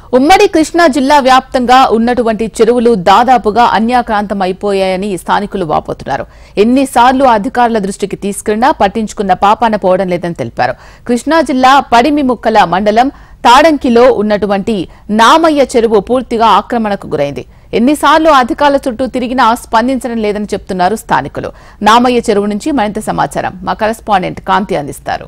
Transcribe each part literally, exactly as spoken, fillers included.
ఉమ్మడి కృష్ణా జిల్లా వ్యాప్తంగా ఉన్నటువంటి చెరువులు దాదాపుగా అన్యాక్రాంతం అయిపోయాయని స్థానికులు వాపోతున్నారు. ఎన్నిసార్లు అధికారుల దృష్టికి తీసుకెళ్లినా పట్టించుకున్న పాపాన పోవడం లేదని తెలిపారు. కృష్ణా జిల్లా పడిమిముక్కల మండలం తాడంకిలో ఉన్నటువంటి నామయ్య చెరువు పూర్తిగా ఆక్రమణకు గురైంది. ఎన్నిసార్లు అధికారుల చుట్టూ తిరిగినా స్పందించడం లేదని చెప్తున్నారు స్థానికులు. నామయ్య చెరువు నుంచి మరింత సమాచారం మా కరెస్పాండెంట్ కాంతి అందిస్తారు.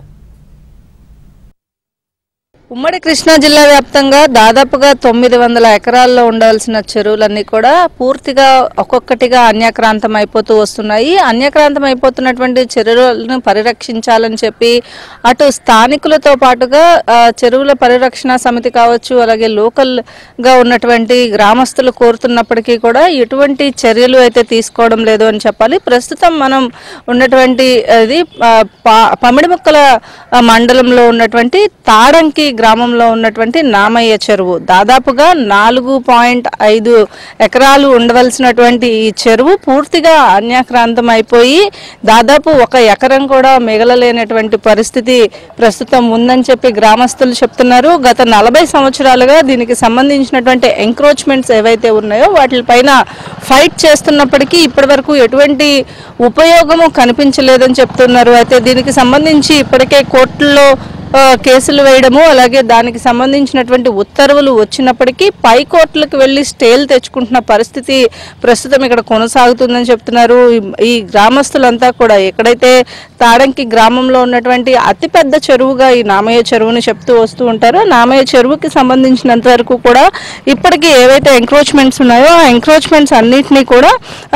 ఉమ్మడి కృష్ణా జిల్లా వ్యాప్తంగా దాదాపుగా తొమ్మిది వందల ఎకరాల్లో ఉండాల్సిన చెరువులన్నీ కూడా పూర్తిగా ఒక్కొక్కటిగా అన్యాక్రాంతం అయిపోతూ వస్తున్నాయి. అన్యాక్రాంతం అయిపోతున్నటువంటి చెరువులను పరిరక్షించాలని చెప్పి అటు స్థానికులతో పాటుగా చెరువుల పరిరక్షణ సమితి కావచ్చు, అలాగే లోకల్ గా ఉన్నటువంటి గ్రామస్తులు కోరుతున్నప్పటికీ కూడా ఎటువంటి చర్యలు అయితే తీసుకోవడం లేదు అని చెప్పాలి. ప్రస్తుతం మనం ఉన్నటువంటి అది పమిడిముక్కల మండలంలో ఉన్నటువంటి తాడంకి గ్రామంలో ఉన్నటువంటి నామయ్య చెరువు. దాదాపుగా నాలుగు పాయింట్ ఐదు ఎకరాలు ఉండవలసినటువంటి ఈ చెరువు పూర్తిగా అన్యాక్రాంతం అయిపోయి దాదాపు ఒక ఎకరం కూడా మిగలలేనటువంటి పరిస్థితి ప్రస్తుతం ఉందని చెప్పి గ్రామస్తులు చెప్తున్నారు. గత నలభై సంవత్సరాలుగా దీనికి సంబంధించినటువంటి ఎంక్రోచ్మెంట్స్ ఏవైతే ఉన్నాయో వాటిపైన ఫైట్ చేస్తున్నప్పటికీ ఇప్పటి వరకు ఎటువంటి ఉపయోగము కనిపించలేదని చెప్తున్నారు. అయితే దీనికి సంబంధించి ఇప్పటికే కోర్టుల్లో కేసులు వేయడము, అలాగే దానికి సంబంధించినటువంటి ఉత్తర్వులు వచ్చినప్పటికీ పై కోర్టులకు వెళ్లి స్టేలు తెచ్చుకుంటున్న పరిస్థితి ప్రస్తుతం ఇక్కడ కొనసాగుతుందని చెప్తున్నారు. ఈ గ్రామస్తులంతా కూడా ఎక్కడైతే తాడంకి గ్రామంలో ఉన్నటువంటి అతిపెద్ద చెరువుగా ఈ నామయ్య చెరువుని చెప్తూ వస్తూ ఉంటారో నామయ్య చెరువుకి సంబంధించినంత వరకు కూడా ఇప్పటికీ ఏవైతే ఎంక్రోచ్మెంట్స్ ఉన్నాయో ఆ ఎంక్రోచ్మెంట్స్ అన్నింటినీ కూడా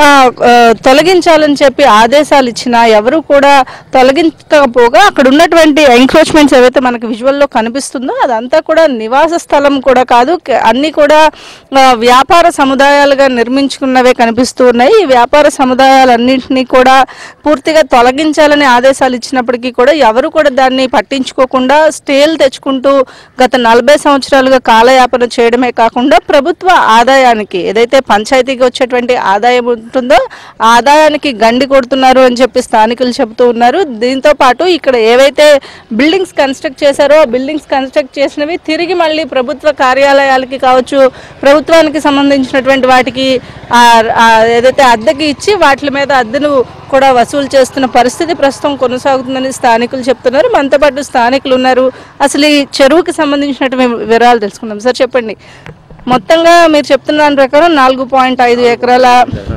తొలగించాలని చెప్పి ఆదేశాలు ఇచ్చినా ఎవరు కూడా తొలగించకపోగా అక్కడ ఉన్నటువంటి ఎంక్రోచ్మెంట్స్ ఏవైతే మనకు విజువల్లో కనిపిస్తుందో అదంతా కూడా నివాస స్థలం కూడా కాదు, అన్ని కూడా వ్యాపార సముదాయాలుగా నిర్మించుకున్నవే కనిపిస్తూ ఉన్నాయి. ఈ వ్యాపార సముదాయాలన్నింటినీ కూడా పూర్తిగా తొలగించాలని ఆదేశాలు ఇచ్చినప్పటికీ కూడా ఎవరు కూడా దాన్ని పట్టించుకోకుండా స్టేలు తెచ్చుకుంటూ గత నలభై సంవత్సరాలుగా కాలయాపన చేయడమే కాకుండా ప్రభుత్వ ఆదాయానికి ఏదైతే పంచాయతీకి వచ్చేటువంటి ఆదాయం ఉంటుందో ఆదాయానికి గండి కొడుతున్నారు అని చెప్పి స్థానికులు చెబుతూ ఉన్నారు. దీంతో పాటు ఇక్కడ ఏవైతే బిల్డింగ్స్ కన్స్ట్రక్ట్ చేశారో బిల్డింగ్స్ కన్స్ట్రక్ట్ చేసినవి తిరిగి మళ్ళీ ప్రభుత్వ కార్యాలయాలకి కావచ్చు, ప్రభుత్వానికి సంబంధించినటువంటి వాటికి ఏదైతే అద్దెకి ఇచ్చి వాటి మీద అద్దెను కూడా వసూలు చేస్తున్న పరిస్థితి ప్రస్తుతం కొనసాగుతుందని స్థానికులు చెప్తున్నారు. మనతో పాటు స్థానికులు ఉన్నారు. అసలు ఈ చెరువుకి సంబంధించినటువంటి వివరాలు తెలుసుకుందాం. సార్ చెప్పండి, మొత్తంగా మీరు చెప్తున్న దాని ప్రకారం నాలుగు పాయింట్ ఐదు ఎకరాల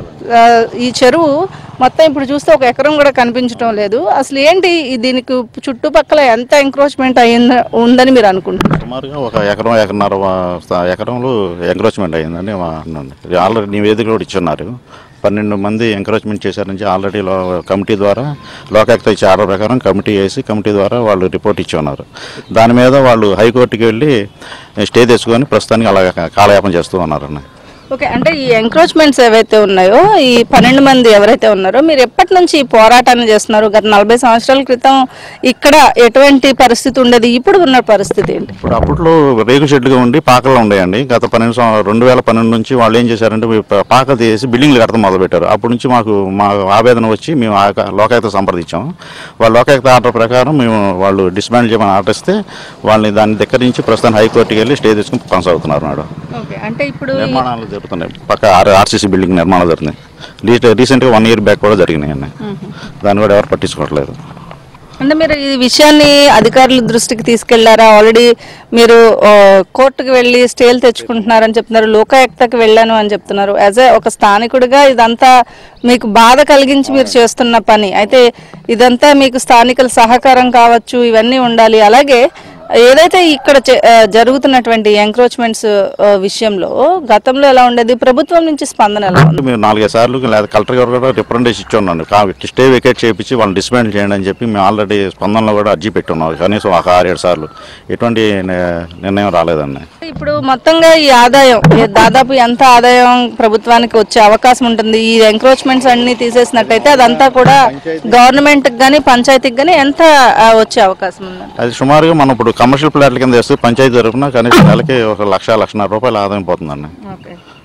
ఈ చెరువు మొత్తం ఇప్పుడు చూస్తే ఒక ఎకరం కూడా కనిపించడం లేదు. అసలు ఏంటి దీనికి చుట్టుపక్కల ఎంత ఎంక్రోచ్మెంట్ అయ్యింది ఉందని మీరు అనుకుంటున్నారు? సుమారుగా ఒక ఎకరం ఎకరన్నర ఎకరంలో ఎంక్రోచ్మెంట్ అయ్యిందని ఆల్రెడీ నివేదిక కూడా ఇచ్చున్నారు. పన్నెండు మంది ఎంకరేజ్మెంట్ చేశారని ఆల్రెడీ కమిటీ ద్వారా లోకాయుక్త ఇచ్చే ఆర్డర్ ప్రకారం కమిటీ వేసి కమిటీ ద్వారా వాళ్ళు రిపోర్ట్ ఇచ్చి ఉన్నారు. దాని మీద వాళ్ళు హైకోర్టుకి వెళ్ళి స్టే తెచ్చుకొని ప్రస్తుతానికి అలా కాలయాపన చేస్తూ ఉన్నారన్న. ఓకే, అంటే ఈ ఎంక్రోచ్మెంట్స్ ఏవైతే ఉన్నాయో ఈ పన్నెండు మంది ఎవరైతే ఉన్నారో మీరు ఎప్పటి నుంచి ఈ పోరాటాన్ని చేస్తున్నారు? గత నలభై సంవత్సరాల క్రితం ఇక్కడ ఎటువంటి పరిస్థితి ఉండేది, ఇప్పుడు ఉన్న పరిస్థితి ఏంటి? ఇప్పుడు అప్పట్లో రేకు షెడ్లుగా ఉండి పాకలు ఉండేయండి. గత పన్నెండు రెండు వేల పన్నెండు నుంచి వాళ్ళు ఏం చేశారంటే పాకలు తీసి బిల్డింగ్లు కడతాం మొదలుపెట్టారు. అప్పటి నుంచి మాకు మా ఆవేదన వచ్చి మేము లోకాయుక్త సంప్రదించాము. వాళ్ళ లోకాయుక్త ఆర్డర్ ప్రకారం మేము వాళ్ళు డిస్మాండ్ చేయమని ఆర్డర్ ఇస్తే వాళ్ళని దాన్ని దగ్గర నుంచి ప్రస్తుతం హైకోర్టుకి వెళ్ళి స్టే తీసుకుని కొనసాగుతున్నారు మేడం. అంటే ఇప్పుడు నిర్మాణాలు జరుగుతున్నాయి, పక్క ఆర్సీసీ బిల్డింగ్ నిర్మాణాలు జరుగుతున్నాయి. రీసెంట్గా వన్ ఇయర్ బ్యాక్ కూడా జరిగినాయి అన్నీ. దాన్ని కూడా ఎవరు పట్టించుకోవట్లేదు. అంటే మీరు ఈ విషయాన్ని అధికారుల దృష్టికి తీసుకెళ్లారా? ఆల్రెడీ మీరు కోర్టుకు వెళ్ళి స్టేలు తెచ్చుకుంటున్నారని చెప్తున్నారు, లోకాయుక్తకి వెళ్ళాను అని చెప్తున్నారు. యాజ్ ఏ ఒక స్థానికుడిగా ఇదంతా మీకు బాధ కలిగించి మీరు చేస్తున్న పని అయితే ఇదంతా మీకు స్థానికుల సహకారం కావచ్చు ఇవన్నీ ఉండాలి. అలాగే ఏదైతే ఇక్కడ జరుగుతున్నటువంటి ఎంక్రోచ్మెంట్స్ విషయంలో గతంలో ఎలా ఉండేది, ప్రభుత్వం నుంచి స్పందన ఎలా ఉంది? మేము నాలుగైదు సార్లు లేదా కలెక్టర్ గారు కూడా రిప్రజెంటేషన్ ఇచ్చి ఉన్నాను. స్టే వెకేట్ చేయించి వాళ్ళని డిస్మాండిల్ చేయండి అని చెప్పి మేము ఆల్రెడీ స్పందనలో కూడా అర్జీ పెట్టి ఉన్నాం కనీసం ఒక ఆరేడు సార్లు. ఎటువంటి నిర్ణయం రాలేదండి. ఇప్పుడు మొత్తంగా ఈ ఆదాయం దాదాపు ఎంత ఆదాయం ప్రభుత్వానికి వచ్చే అవకాశం ఉంటుంది? ఈ ఎంక్రోచ్మెంట్స్ అన్ని తీసేసినట్టయితే అదంతా కూడా గవర్నమెంట్ కానీ పంచాయతీకి కానీ ఎంత వచ్చే అవకాశం ఉంది? అది సుమారుగా మనం ఇప్పుడు కమర్షియల్ ప్లాట్ల కింద చేస్తే పంచాయతీ తరఫున కనీసం నెలకి ఒక లక్ష లక్షన్నర రూపాయలు ఆదాయం పోతుందండి.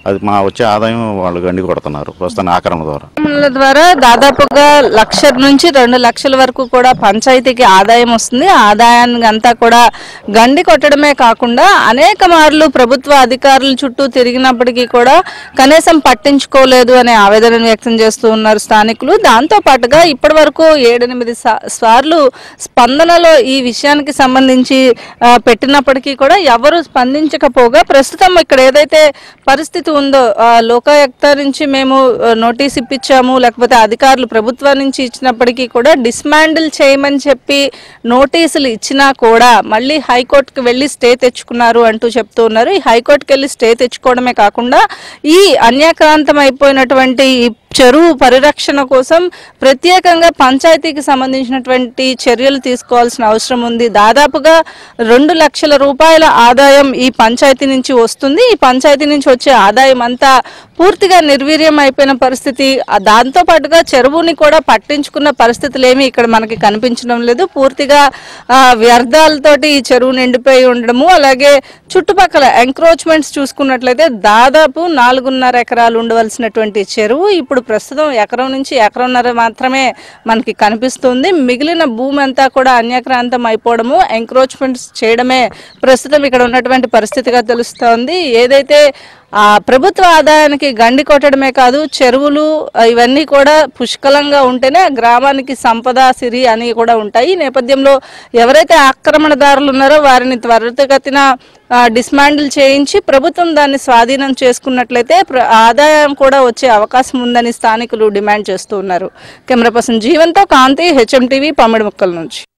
అది మా వచ్చే ఆదాయం వాళ్ళు గండి కొడుతున్నారు ప్రస్తుతం ఆక్రమణ ద్వారా ద్వారా దాదాపుగా లక్ష నుంచి రెండు లక్షల వరకు కూడా పంచాయతీకి ఆదాయం వస్తుంది. ఆదాయాన్ని అంతా కూడా గండి కొట్టడమే కాకుండా అనేక మార్లు ప్రభుత్వ అధికారుల చుట్టూ తిరిగినప్పటికీ కూడా కనీసం పట్టించుకోలేదు అనే ఆవేదన వ్యక్తం చేస్తూ ఉన్నారు స్థానికులు. దాంతో పాటుగా ఇప్పటి వరకు ఏడెనిమిది సార్లు స్పందనలో ఈ విషయానికి సంబంధించి పెట్టినప్పటికీ కూడా ఎవరు స్పందించకపోగా ప్రస్తుతం ఇక్కడ ఏదైతే పరిస్థితి ఉందో లోకాయుక్త నుంచి మేము నోటీస్ ఇప్పించాము, లేకపోతే అధికారులు ప్రభుత్వం నుంచి ఇచ్చినప్పటికీ కూడా డిస్మాండిల్ చేయమని చెప్పి నోటీసులు ఇచ్చినా కూడా మళ్ళీ హైకోర్టుకు వెళ్ళి స్టే తెచ్చుకున్నారు అంటూ చెప్తూ ఉన్నారు. ఈ హైకోర్టుకు వెళ్ళి స్టే తెచ్చుకోవడమే కాకుండా ఈ అన్యాక్రాంతం అయిపోయినటువంటి చెరువు పరిరక్షణ కోసం ప్రత్యేకంగా పంచాయతీకి సంబంధించినటువంటి చర్యలు తీసుకోవాల్సిన అవసరం ఉంది. దాదాపుగా రెండు లక్షల రూపాయల ఆదాయం ఈ పంచాయతీ నుంచి వస్తుంది. ఈ పంచాయతీ నుంచి వచ్చే ఆదాయం అంతా పూర్తిగా నిర్వీర్యం అయిపోయిన పరిస్థితి. దాంతో పాటుగా చెరువుని కూడా పట్టించుకున్న పరిస్థితులు ఏమీ ఇక్కడ మనకి కనిపించడం లేదు. పూర్తిగా వ్యర్థాలతోటి ఈ చెరువు నిండిపోయి ఉండడము, అలాగే చుట్టుపక్కల ఎంక్రోచ్మెంట్స్ చూసుకున్నట్లయితే దాదాపు నాలుగున్నర ఎకరాలు ఉండవలసినటువంటి చెరువు ఇప్పుడు ప్రస్తుతం ఎకరం నుంచి ఎకరంన్నర మాత్రమే మనకి కనిపిస్తుంది. మిగిలిన భూమి అంతా కూడా అన్యాక్రాంతం అయిపోవడము, ఎంక్రోచ్మెంట్స్ చేయడమే ప్రస్తుతం ఇక్కడ ఉన్నటువంటి పరిస్థితిగా తెలుస్తోంది. ఏదైతే ఆ ప్రభుత్వ ఆదాయానికి గండి కొట్టడమే కాదు, చెరువులు ఇవన్నీ కూడా పుష్కలంగా ఉంటేనే గ్రామానికి సంపద సిరి అని కూడా ఉంటాయి. ఈ నేపథ్యంలో ఎవరైతే ఆక్రమణదారులు ఉన్నారో వారిని త్వరితగతిన డిస్మాండిల్ చేయించి ప్రభుత్వం దాన్ని స్వాధీనం చేసుకున్నట్లయితే ఆదాయం కూడా వచ్చే అవకాశం ఉందని స్థానికులు డిమాండ్ చేస్తూ ఉన్నారు. కెమెరా పర్సన్ జీవన్తో కాంతి, హెచ్ఎం టీవీ, పమ్మిడిముక్కల నుంచి.